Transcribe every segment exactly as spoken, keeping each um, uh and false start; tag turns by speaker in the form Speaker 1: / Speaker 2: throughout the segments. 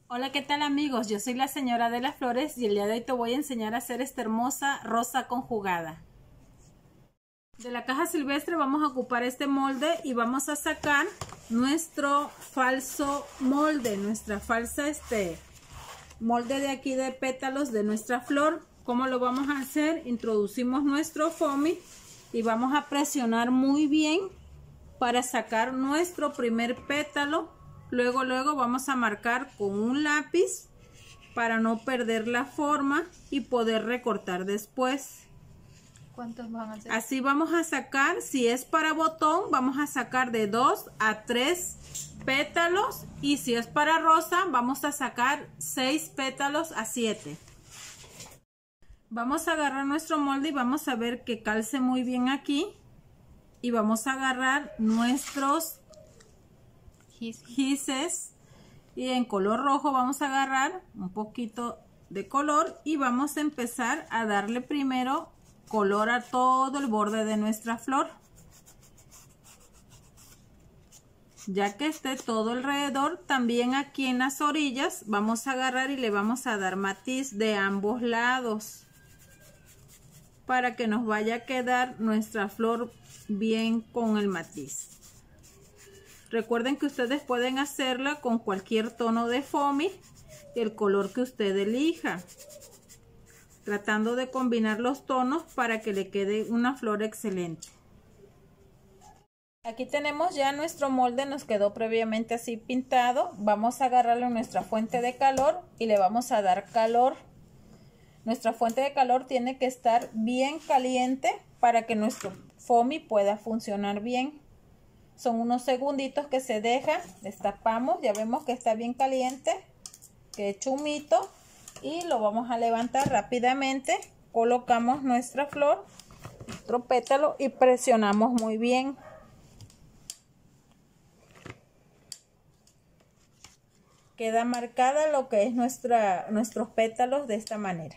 Speaker 1: Hola, ¿qué tal amigos? Yo soy la señora de las flores y el día de hoy te voy a enseñar a hacer esta hermosa rosa conjugada. De la caja silvestre vamos a ocupar este molde y vamos a sacar nuestro falso molde, nuestra falsa este molde de aquí de pétalos de nuestra flor. ¿Cómo lo vamos a hacer? Introducimos nuestro foamy y vamos a presionar muy bien para sacar nuestro primer pétalo. Luego, luego vamos a marcar con un lápiz para no perder la forma y poder recortar después.
Speaker 2: ¿Cuántos van a ser?
Speaker 1: Así vamos a sacar, si es para botón, vamos a sacar de dos a tres pétalos. Y si es para rosa, vamos a sacar seis pétalos a siete. Vamos a agarrar nuestro molde y vamos a ver que calce muy bien aquí. Y vamos a agarrar nuestros gises y en color rojo vamos a agarrar un poquito de color y vamos a empezar a darle primero color a todo el borde de nuestra flor. Ya que esté todo alrededor, también aquí en las orillas vamos a agarrar y le vamos a dar matiz de ambos lados para que nos vaya a quedar nuestra flor bien con el matiz. Recuerden que ustedes pueden hacerla con cualquier tono de foamy, el color que usted elija, tratando de combinar los tonos para que le quede una flor excelente. Aquí tenemos ya nuestro molde, nos quedó previamente así pintado. Vamos a agarrarlo en nuestra fuente de calor y le vamos a dar calor. Nuestra fuente de calor tiene que estar bien caliente para que nuestro foamy pueda funcionar bien. Son unos segunditos que se deja, destapamos, ya vemos que está bien caliente, que he hecho humito y lo vamos a levantar rápidamente. Colocamos nuestra flor, nuestro pétalo y presionamos muy bien. Queda marcada lo que es nuestra, nuestros pétalos de esta manera.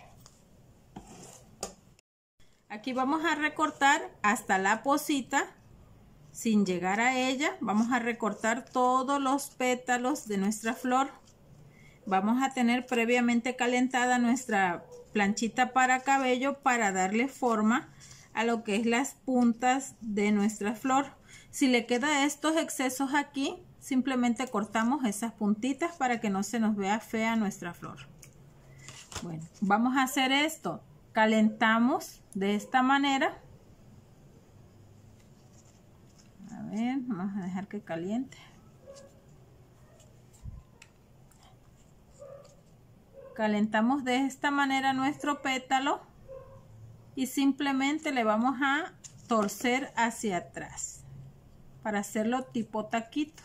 Speaker 1: Aquí vamos a recortar hasta la posita. Sin llegar a ella, vamos a recortar todos los pétalos de nuestra flor. Vamos a tener previamente calentada nuestra planchita para cabello para darle forma a lo que es las puntas de nuestra flor. Si le queda estos excesos aquí, simplemente cortamos esas puntitas para que no se nos vea fea nuestra flor. Bueno, vamos a hacer esto. Calentamos de esta manera. A ver, vamos a dejar que caliente. Calentamos de esta manera nuestro pétalo y simplemente le vamos a torcer hacia atrás para hacerlo tipo taquito.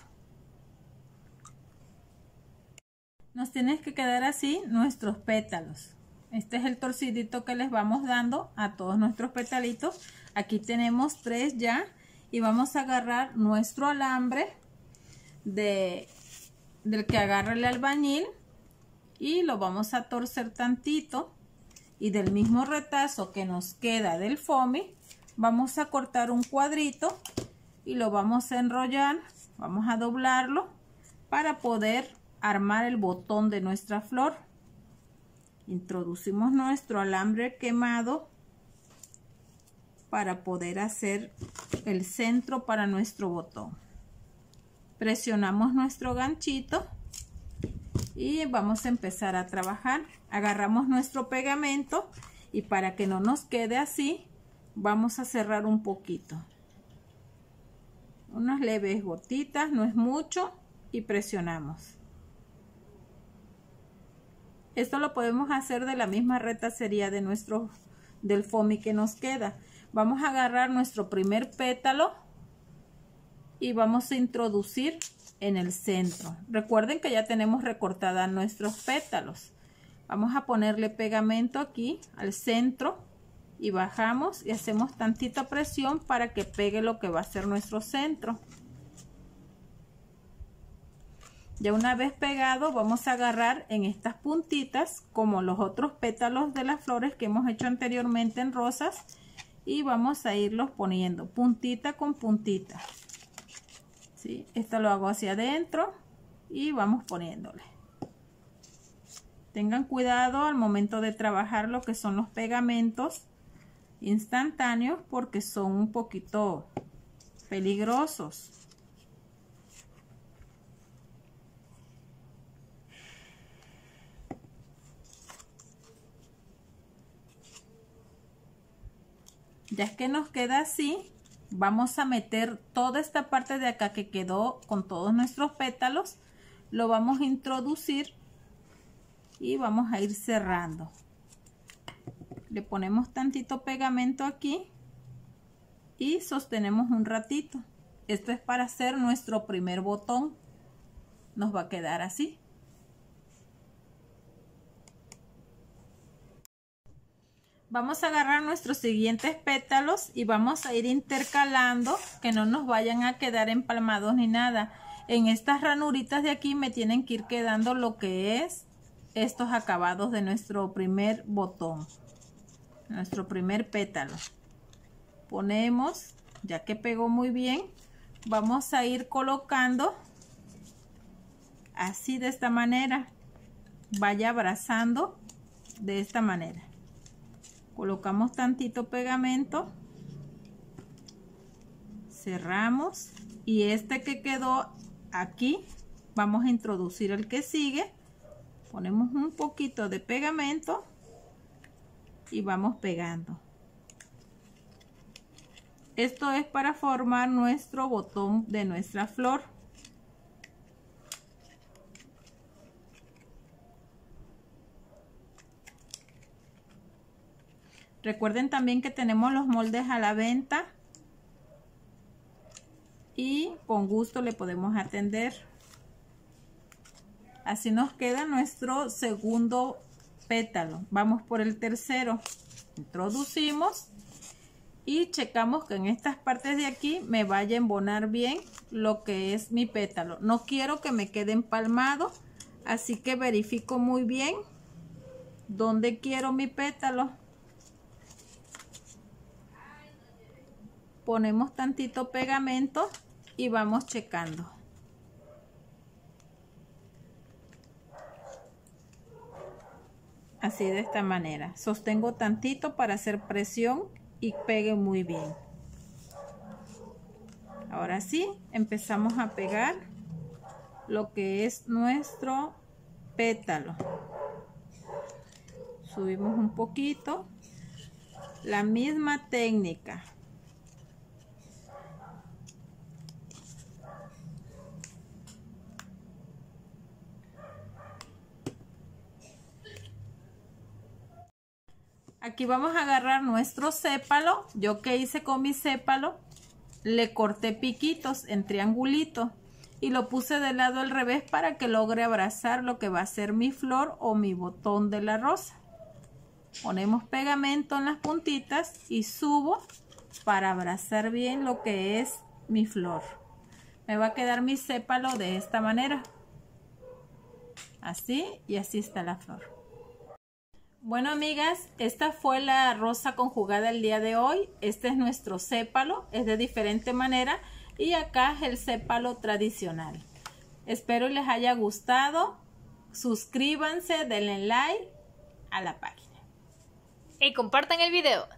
Speaker 1: Nos tienen que quedar así nuestros pétalos. Este es el torcidito que les vamos dando a todos nuestros petalitos. Aquí tenemos tres ya. Y vamos a agarrar nuestro alambre de, del que agarra el albañil y lo vamos a torcer tantito. Y del mismo retazo que nos queda del foamy, vamos a cortar un cuadrito y lo vamos a enrollar. Vamos a doblarlo para poder armar el botón de nuestra flor. Introducimos nuestro alambre quemado para poder hacer el centro para nuestro botón. Presionamos nuestro ganchito y vamos a empezar a trabajar. Agarramos nuestro pegamento y para que no nos quede así, vamos a cerrar un poquito. Unas leves gotitas, no es mucho, y presionamos. Esto lo podemos hacer de la misma retacería de nuestro, del foamy que nos queda. Vamos a agarrar nuestro primer pétalo y vamos a introducir en el centro. Recuerden que ya tenemos recortadas nuestros pétalos. Vamos a ponerle pegamento aquí al centro y bajamos y hacemos tantita presión para que pegue lo que va a ser nuestro centro. Ya una vez pegado, vamos a agarrar en estas puntitas como los otros pétalos de las flores que hemos hecho anteriormente en rosas. Y vamos a irlos poniendo puntita con puntita. ¿Sí? Esto lo hago hacia adentro y vamos poniéndole. Tengan cuidado al momento de trabajar lo que son los pegamentos instantáneos porque son un poquito peligrosos. Ya que nos queda así, vamos a meter toda esta parte de acá que quedó con todos nuestros pétalos, lo vamos a introducir y vamos a ir cerrando. Le ponemos tantito pegamento aquí y sostenemos un ratito. Esto es para hacer nuestro primer botón. Nos va a quedar así. Vamos a agarrar nuestros siguientes pétalos y vamos a ir intercalando que no nos vayan a quedar empalmados ni nada. En estas ranuritas de aquí me tienen que ir quedando lo que es estos acabados de nuestro primer botón, nuestro primer pétalo. Ponemos, ya que pegó muy bien, vamos a ir colocando así de esta manera, vaya abrazando de esta manera. Colocamos tantito pegamento, cerramos y este que quedó aquí vamos a introducir el que sigue. Ponemos un poquito de pegamento y vamos pegando. Esto es para formar nuestro botón de nuestra flor. Recuerden también que tenemos los moldes a la venta y con gusto le podemos atender. Así nos queda nuestro segundo pétalo. Vamos por el tercero. Introducimos y checamos que en estas partes de aquí me vaya a embonar bien lo que es mi pétalo. No quiero que me quede empalmado, así que verifico muy bien dónde quiero mi pétalo. Ponemos tantito pegamento y vamos checando. Así de esta manera. Sostengo tantito para hacer presión y pegue muy bien. Ahora sí, empezamos a pegar lo que es nuestro pétalo. Subimos un poquito. La misma técnica. Aquí vamos a agarrar nuestro sépalo. Yo que hice con mi sépalo, le corté piquitos en triangulito y lo puse del lado al revés para que logre abrazar lo que va a ser mi flor o mi botón de la rosa. Ponemos pegamento en las puntitas y subo para abrazar bien lo que es mi flor. Me va a quedar mi sépalo de esta manera. Así y así está la flor. Bueno, amigas, esta fue la rosa conjugada el día de hoy. Este es nuestro sépalo, es de diferente manera y acá es el sépalo tradicional. Espero les haya gustado. Suscríbanse, denle like a la página.
Speaker 2: Y compartan el video.